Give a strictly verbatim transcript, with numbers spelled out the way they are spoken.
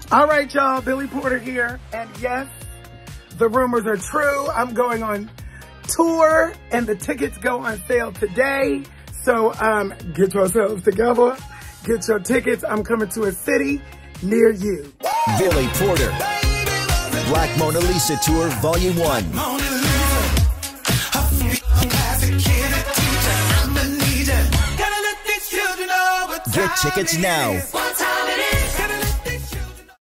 All right, y'all, Billy Porter here. And yes, the rumors are true. I'm going on tour and the tickets go on sale today. So um, get yourselves together. Get your tickets. I'm coming to a city near you. Billy Porter. Black Mona Lisa Tour Volume one. Get tickets now.